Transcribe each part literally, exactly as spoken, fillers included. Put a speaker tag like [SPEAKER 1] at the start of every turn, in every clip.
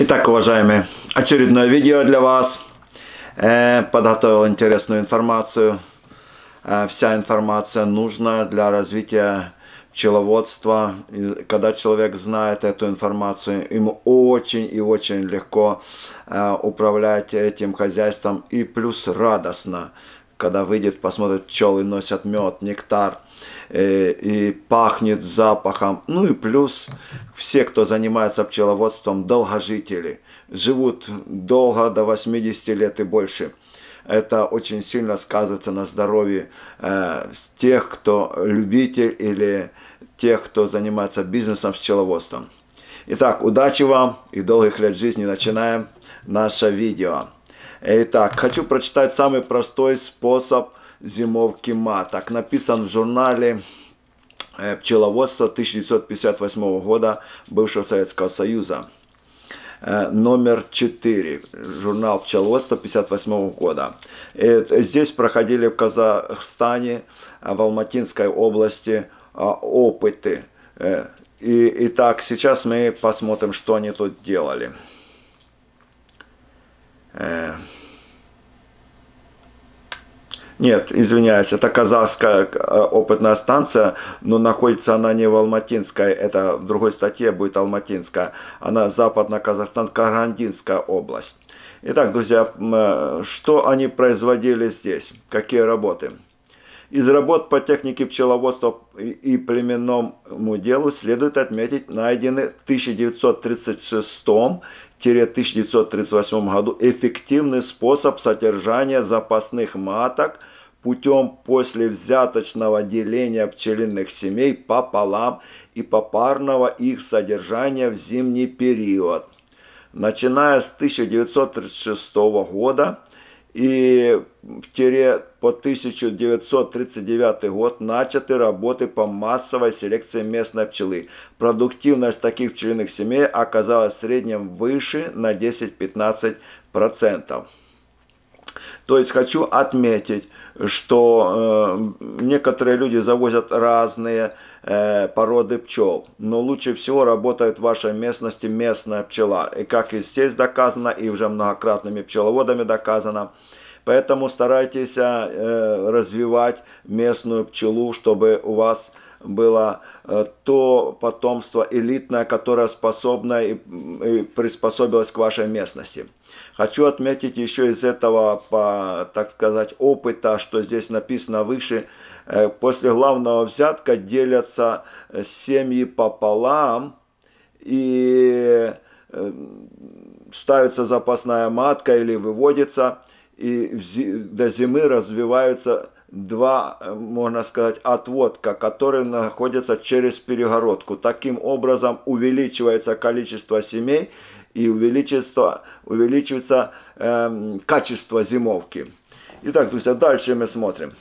[SPEAKER 1] Итак, уважаемые, очередное видео для вас. Э, подготовил интересную информацию. Э, вся информация нужна для развития пчеловодства. И когда человек знает эту информацию, ему очень и очень легко э, управлять этим хозяйством. И плюс радостно, когда выйдет, посмотрит, пчелы носят мед, нектар. И пахнет запахом. Ну и плюс все, кто занимается пчеловодством, долгожители, живут долго, до восьмидесяти лет и больше. Это очень сильно сказывается на здоровье э, тех, кто любитель или тех, кто занимается бизнесом, пчеловодством. Итак, удачи вам и долгих лет жизни. Начинаем наше видео. Итак, хочу прочитать самый простой способ зимовки маток. Написан в журнале пчеловодства тысяча девятьсот пятьдесят восьмого года бывшего Советского Союза. Номер четыре. Журнал пчеловодства пятьдесят восьмого года. И здесь проходили в Казахстане, в Алматинской области опыты. И, итак, сейчас мы посмотрим, что они тут делали. Нет, извиняюсь, это казахская опытная станция, но находится она не в Алматинской, это в другой статье будет Алматинская, она западно-казахстанская, Карагандинская область. Итак, друзья, что они производили здесь, какие работы? Из работ по технике пчеловодства и племенному делу следует отметить найденный в тысяча девятьсот тридцать шестом — тысяча девятьсот тридцать восьмом году эффективный способ содержания запасных маток путем послевзяточного деления пчелиных семей пополам и попарного их содержания в зимний период. Начиная с тысяча девятьсот тридцать шестого года и по тысяча девятьсот тридцать девятый год начаты работы по массовой селекции местной пчелы. Продуктивность таких пчелиных семей оказалась в среднем выше на десять-пятнадцать процентов. То есть хочу отметить, что э, некоторые люди завозят разные э, породы пчел, но лучше всего работает в вашей местности местная пчела. И как и здесь доказано, и уже многократными пчеловодами доказано. Поэтому старайтесь э, развивать местную пчелу, чтобы у вас было э, то потомство элитное, которое способно и, и приспособилось к вашей местности. Хочу отметить еще из этого, по, так сказать, опыта, что здесь написано выше, э, после главного взятка делятся семьи пополам и э, ставится запасная матка или выводится, и до зимы развиваются два, можно сказать, отводка, которые находятся через перегородку. Таким образом увеличивается количество семей и увеличивается, увеличивается э, качество зимовки. Итак, друзья, дальше мы смотрим.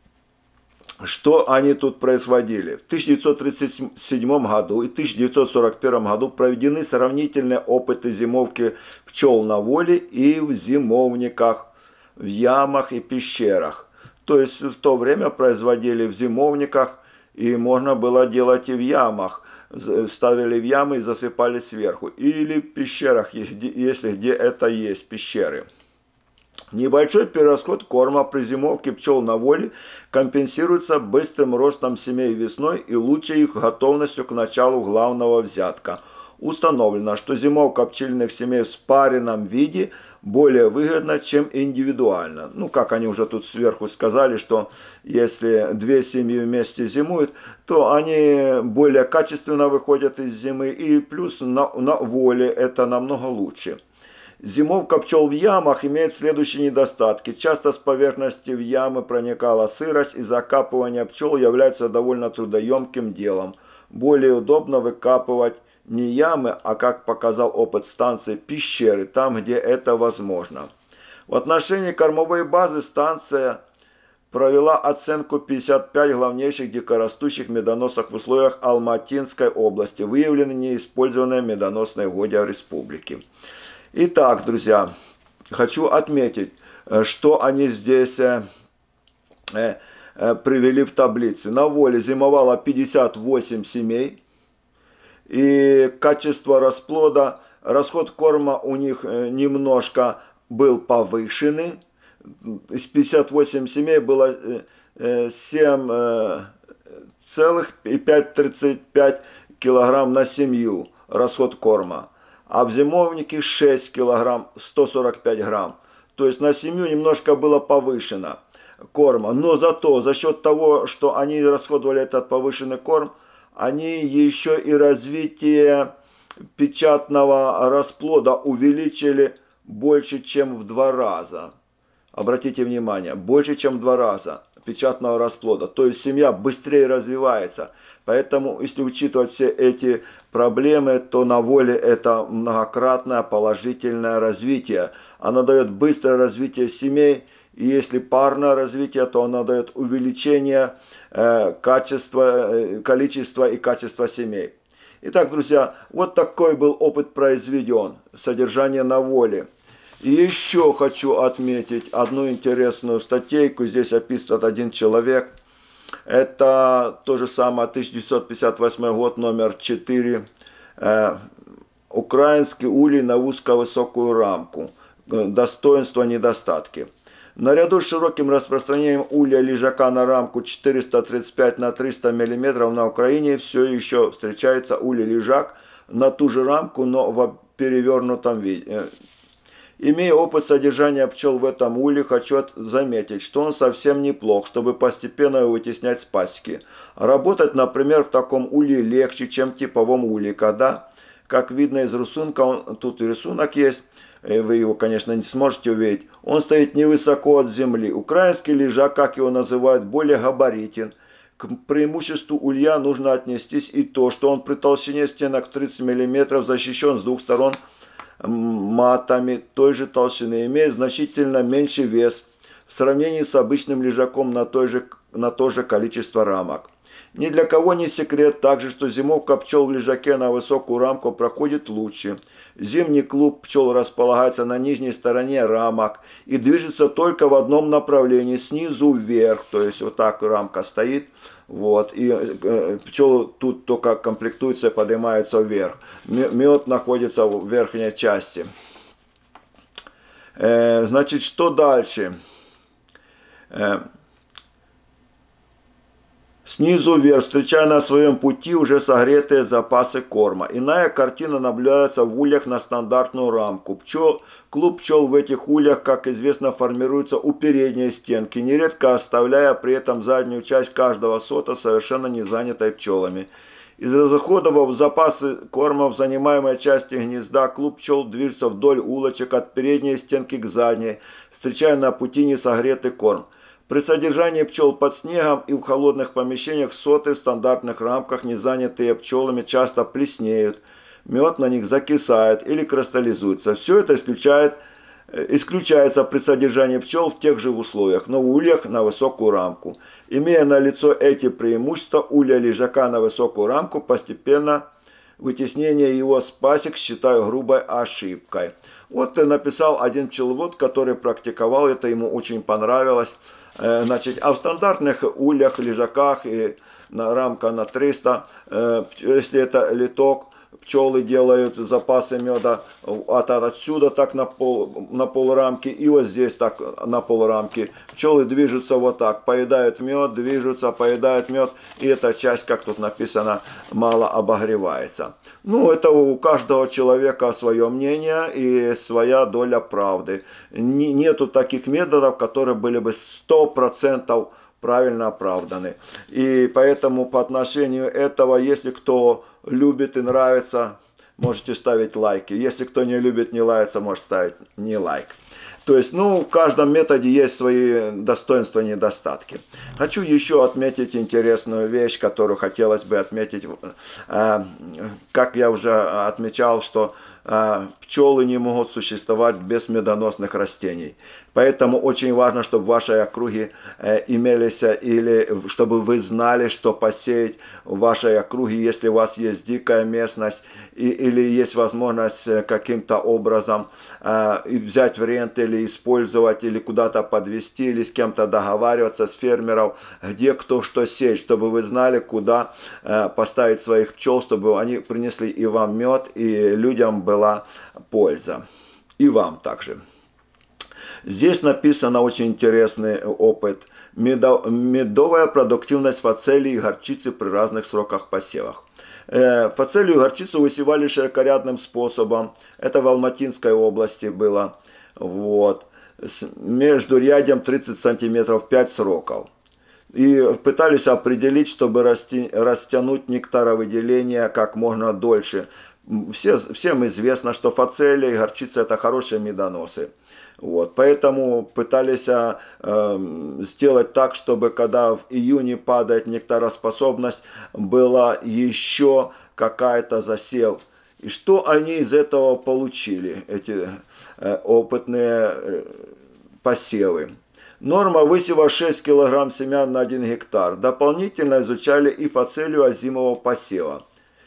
[SPEAKER 1] Что они тут производили? В тысяча девятьсот тридцать седьмом году и тысяча девятьсот сорок первом году проведены сравнительные опыты зимовки пчел на воле и в зимовниках, в ямах и пещерах. То есть в то время производили в зимовниках, и можно было делать и в ямах. Ставили в ямы и засыпали сверху. Или в пещерах, если где это есть, пещеры. Небольшой перерасход корма при зимовке пчел на воле компенсируется быстрым ростом семей весной и лучшей их готовностью к началу главного взятка. Установлено, что зимовка пчельных семей в спаренном виде более выгодна, чем индивидуально. Ну, как они уже тут сверху сказали, что если две семьи вместе зимуют, то они более качественно выходят из зимы, и плюс на, на воле это намного лучше. Зимовка пчел в ямах имеет следующие недостатки. Часто с поверхности в ямы проникала сырость, и закапывание пчел является довольно трудоемким делом. Более удобно выкапывать не ямы, а, как показал опыт станции, пещеры, там, где это возможно. В отношении кормовой базы станция провела оценку пятидесяти пяти главнейших дикорастущих медоносов в условиях Алматинской области. Выявлены неиспользованные медоносные угодья республики. Итак, друзья, хочу отметить, что они здесь э, э, привели в таблице. На воле зимовало пятьдесят восемь семей. И качество расплода расход корма у них немножко был повышенный. Из пятидесяти восьми семей было семь целых пять тридцать пять килограмм на семью расход корма. А в зимовнике шесть килограмм сто сорок пять грамм. То есть на семью немножко было повышено корма. Но зато за счет того, что они расходовали этот повышенный корм, они еще и развитие печатного расплода увеличили больше, чем в два раза. Обратите внимание, больше, чем в два раза печатного расплода. То есть семья быстрее развивается. Поэтому, если учитывать все эти проблемы, то на воле это многократное положительное развитие. Она дает быстрое развитие семей. И если парное развитие, то она дает увеличение э, качества, э, количества и качества семей. Итак, друзья, вот такой был опыт произведен. Содержание на воле. И еще хочу отметить одну интересную статейку. Здесь описан один человек. Это то же самое, тысяча девятьсот пятьдесят восьмой год, номер четыре. Э, украинский улей на узко-высокую рамку. Достоинства, недостатки. Наряду с широким распространением улья лежака на рамку четыреста тридцать пять на триста миллиметров на Украине все еще встречается улей лежак на ту же рамку, но в перевернутом виде. Имея опыт содержания пчел в этом улье, хочу заметить, что он совсем неплох, чтобы постепенно его вытеснять с пасеки. Работать, например, в таком улье легче, чем в типовом улье, когда, как видно из рисунка, он, тут рисунок есть, вы его, конечно, не сможете увидеть, он стоит невысоко от земли. Украинский лежак, как его называют, более габаритен. К преимуществу улья нужно отнестись и то, что он при толщине стенок тридцать миллиметров защищен с двух сторон матами той же толщины, имеет значительно меньший вес в сравнении с обычным лежаком на, той же, на то же количество рамок. Ни для кого не секрет также, что зимовка пчел в лежаке на высокую рамку проходит лучше. Зимний клуб пчел располагается на нижней стороне рамок и движется только в одном направлении, снизу вверх. То есть вот так рамка стоит, вот, и э, пчелы тут только комплектуются и поднимаются вверх. Мед находится в верхней части. Э, значит, что дальше? Э, Снизу вверх, встречая на своем пути уже согретые запасы корма. Иная картина наблюдается в ульях на стандартную рамку. Пчел, клуб пчел в этих ульях, как известно, формируется у передней стенки, нередко оставляя при этом заднюю часть каждого сота совершенно не занятой пчелами. Из расходов запасы корма в занимаемой части гнезда клуб пчел движется вдоль улочек от передней стенки к задней, встречая на пути несогретый корм. При содержании пчел под снегом и в холодных помещениях соты в стандартных рамках, не занятые пчелами, часто плеснеют, мед на них закисает или кристаллизуется. Все это исключает, исключается при содержании пчел в тех же условиях, но в ульях на высокую рамку. Имея налицо эти преимущества, улья лежака на высокую рамку постепенно вытеснение его с пасек считаю грубой ошибкой. Вот написал один пчеловод, который практиковал это, ему очень понравилось. Значит, а в стандартных ульях, лежаках и на рамка на триста, если это литок, пчелы делают запасы меда от отсюда так на пол, на пол рамки и вот здесь так на пол рамки. Пчелы движутся вот так, поедают мед, движутся, поедают мед, и эта часть, как тут написано, мало обогревается. Ну, это у каждого человека свое мнение и своя доля правды. Нету таких методов, которые были бы сто процентов правильно оправданы. И поэтому по отношению этого, если кто любит и нравится, можете ставить лайки. Если кто не любит, не нравится, может ставить не лайк. То есть, ну, в каждом методе есть свои достоинства и недостатки. Хочу еще отметить интересную вещь, которую хотелось бы отметить. Как я уже отмечал, что пчелы не могут существовать без медоносных растений. Поэтому очень важно, чтобы в вашей округе имелись, или чтобы вы знали, что посеять в вашей округе, если у вас есть дикая местность, или есть возможность каким-то образом взять в ренту, или использовать, или куда-то подвести, или с кем-то договариваться, с фермеров, где кто что сеять, чтобы вы знали, куда поставить своих пчел, чтобы они принесли и вам мед, и людям была польза. И вам также. Здесь написано очень интересный опыт. Медовая продуктивность фацелии и горчицы при разных сроках посевах. Фацелию и горчицу высевали широкорядным способом. Это в Алматинской области было. Вот. Между рядом тридцать сантиметров, пять сроков. И пытались определить, чтобы расти, растянуть нектаровыделение как можно дольше. Все, всем известно, что фацелия и горчица это хорошие медоносы. Вот, поэтому пытались э, сделать так, чтобы когда в июне падает нектароспособность, была еще какая-то засев. И что они из этого получили, эти э, опытные э, посевы? Норма высева шесть килограмм семян на один гектар. Дополнительно изучали и фацелию озимого посева.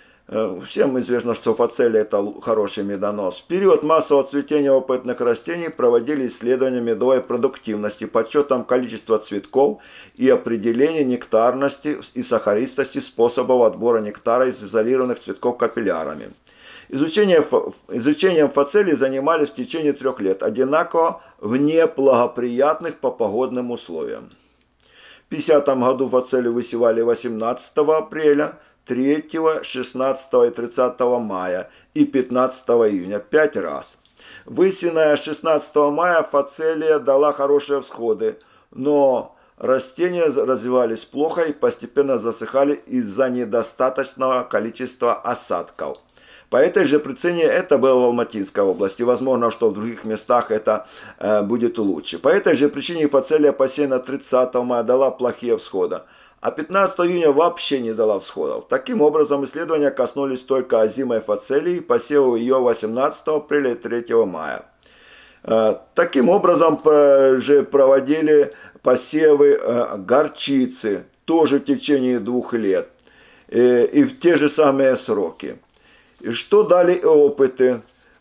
[SPEAKER 1] Всем известно, что фацелия это хороший медонос. В период массового цветения опытных растений проводили исследования медовой продуктивности, подсчетом количества цветков и определения нектарности и сахаристости способов отбора нектара из изолированных цветков капиллярами. Изучение, изучением фацелий занимались в течение трех лет, одинаково в неблагоприятных по погодным условиям. В пятидесятом году фацелию высевали восемнадцатого апреля, третьего, шестнадцатого и тридцатого мая и пятнадцатого июня, пять раз. Высеянная шестнадцатого мая фацелия дала хорошие всходы, но растения развивались плохо и постепенно засыхали из-за недостаточного количества осадков. По этой же причине это было в Алматинской области. Возможно, что в других местах это э, будет лучше. По этой же причине фацелия посеяна тридцатого мая дала плохие всходы, а пятнадцатого июня вообще не дала всходов. Таким образом, исследования коснулись только озимой фацелии, посеву ее восемнадцатого апреля и третьего мая. Э, таким образом же проводили посевы э, горчицы, тоже в течение двух лет, э, и в те же самые сроки. И что дали опыты?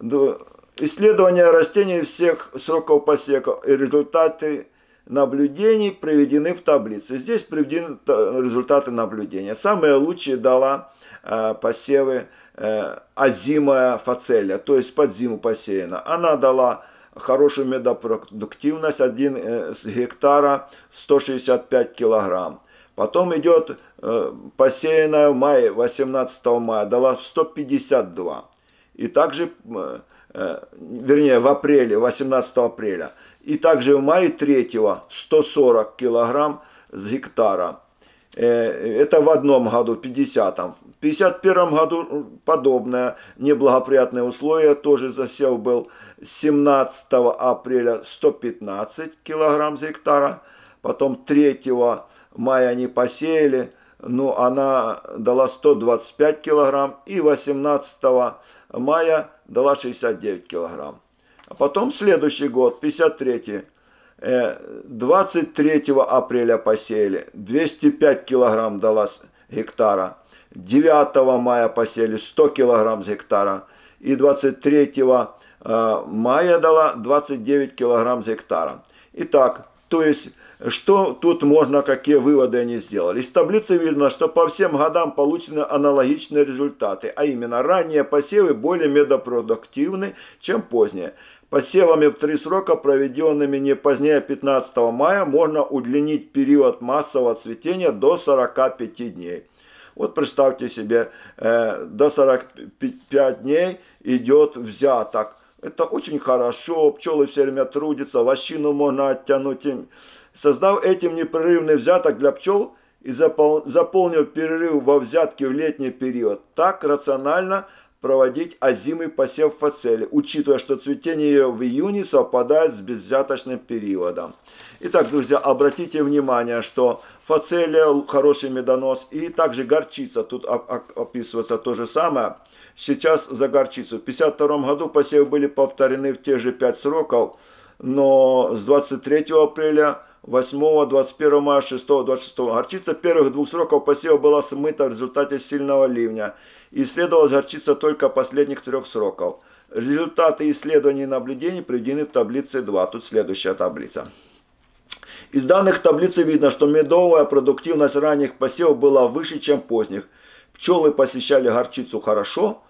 [SPEAKER 1] Исследования растений всех сроков посева и результаты наблюдений приведены в таблице. Здесь приведены результаты наблюдения. Самые лучшие дала э, посевы э, озимая фацелия, то есть под зиму посеяна. Она дала хорошую медопродуктивность, один э, с гектара сто шестьдесят пять килограмм. Потом идет э, посеянная в мае, восемнадцатого мая, дала сто пятьдесят два. И также, э, э, вернее, в апреле, восемнадцатого апреля. И также в мае третьего сто сорок килограмм с гектара. Э, это в одном году, в пятидесятом. В пятьдесят первом году подобное, неблагоприятные условия, тоже засев был семнадцатого апреля сто пятнадцать килограмм с гектара. Потом третьего мая они посеяли, но она дала сто двадцать пять килограмм, и восемнадцатого мая дала шестьдесят девять килограмм. А потом следующий год, пятьдесят третий, двадцать третьего апреля посеяли, двести пять килограмм дала с гектара. девятого мая посеяли сто килограмм с гектара, и двадцать третьего мая дала двадцать девять килограмм с гектара. Итак, то есть, что тут можно, какие выводы они сделали? Из таблицы видно, что по всем годам получены аналогичные результаты, а именно ранние посевы более медопродуктивны, чем поздние. Посевами в три срока, проведенными не позднее пятнадцатого мая, можно удлинить период массового цветения до сорока пяти дней. Вот представьте себе, э, до сорока пяти дней идет взяток. Это очень хорошо, пчелы все время трудятся, вощину можно оттянуть им. Создав этим непрерывный взяток для пчел и запол заполнив перерыв во взятке в летний период, так рационально проводить озимый посев фацелии, учитывая, что цветение ее в июне совпадает с безвзяточным периодом. Итак, друзья, обратите внимание, что фацелия хороший медонос, и также горчица, тут описывается то же самое. Сейчас за горчицу. В пятьдесят втором году посевы были повторены в те же пять сроков, но с двадцать третьего апреля, восьмого, двадцать первого мая, шестого, двадцать шестого. Горчица первых двух сроков посева была смыта в результате сильного ливня. Исследовалась горчица только последних трех сроков. Результаты исследований и наблюдений приведены в таблице два. Тут следующая таблица. Из данных таблицы видно, что медовая продуктивность ранних посевов была выше, чем поздних. Пчелы посещали горчицу хорошо,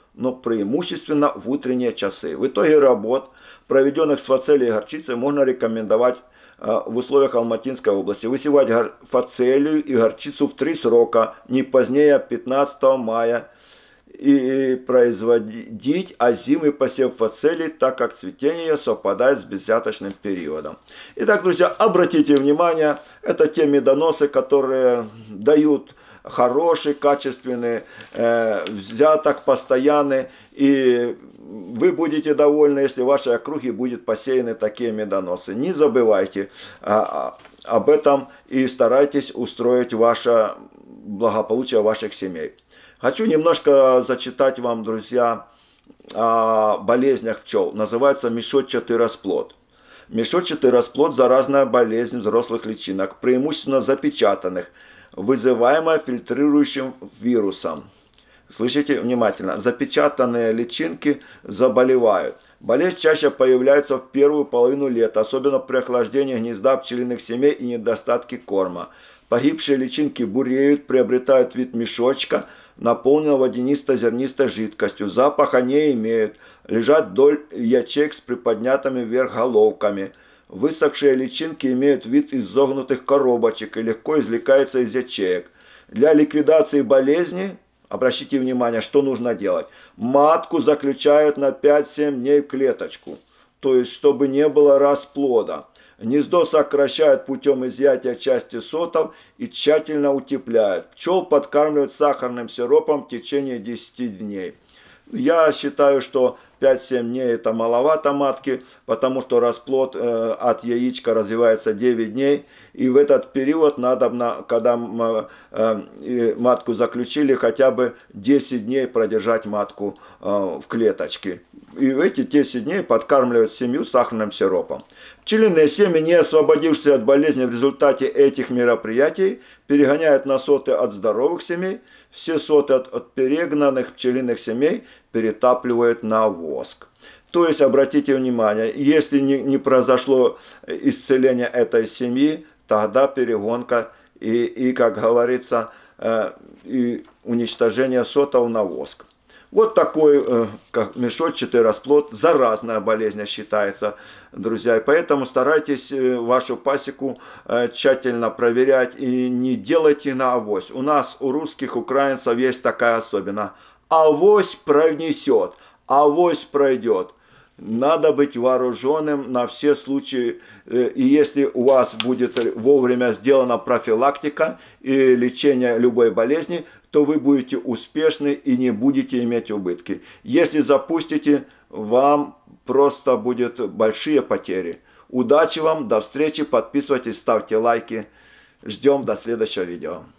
[SPEAKER 1] но преимущественно в утренние часы. В итоге работ, проведенных с фацелией и горчицей, можно рекомендовать в условиях Алматинской области высевать фацелию и горчицу в три срока, не позднее пятнадцатого мая, и производить озимый посев фацелии, так как цветение ее совпадает с безвзяточным периодом. Итак, друзья, обратите внимание, это те медоносы, которые дают хороший, качественный э, взяток, постоянный, и вы будете довольны, если в вашей округе будут посеяны такие медоносы. Не забывайте а, об этом и старайтесь устроить ваше благополучие ваших семей. Хочу немножко зачитать вам, друзья, о болезнях пчел. Называется мешочатый расплод. Мешочатый расплод – заразная болезнь взрослых личинок, преимущественно запечатанных, вызываемая фильтрирующим вирусом. Слышите внимательно. Запечатанные личинки заболевают. Болезнь чаще появляется в первую половину лета, особенно при охлаждении гнезда пчелиных семей и недостатке корма. Погибшие личинки буреют, приобретают вид мешочка, наполненного водянисто-зернистой жидкостью. Запаха не имеют. Лежат вдоль ячеек с приподнятыми вверх головками. Высохшие личинки имеют вид изогнутых коробочек и легко извлекаются из ячеек. Для ликвидации болезни, обратите внимание, что нужно делать. Матку заключают на пять-семь дней в клеточку, то есть чтобы не было расплода. Гнездо сокращают путем изъятия части сотов и тщательно утепляют. Пчел подкармливают сахарным сиропом в течение десяти дней. Я считаю, что пять-семь дней это маловато матки, потому что расплод э, от яичка развивается девять дней. И в этот период надо, когда э, матку заключили, хотя бы десять дней продержать матку э, в клеточке. И в эти десять дней подкармливают семью сахарным сиропом. Пчелиные семьи, не освободившиеся от болезни в результате этих мероприятий, перегоняют на соты от здоровых семей. Все соты от, от перегнанных пчелиных семей перетапливают на воск. То есть, обратите внимание, если не, не произошло исцеление этой семьи, тогда перегонка и, и как говорится, э, и уничтожение сотов на воск. Вот такой э, как мешочатый расплод, заразная болезнь считается, друзья. И поэтому старайтесь э, вашу пасеку э, тщательно проверять и не делайте на авось. У нас, у русских, украинцев есть такая особенность. Авось пронесет, авось пройдет. Надо быть вооруженным на все случаи. И если у вас будет вовремя сделана профилактика и лечение любой болезни, то вы будете успешны и не будете иметь убытки. Если запустите, вам просто будут большие потери. Удачи вам, до встречи, подписывайтесь, ставьте лайки. Ждем до следующего видео.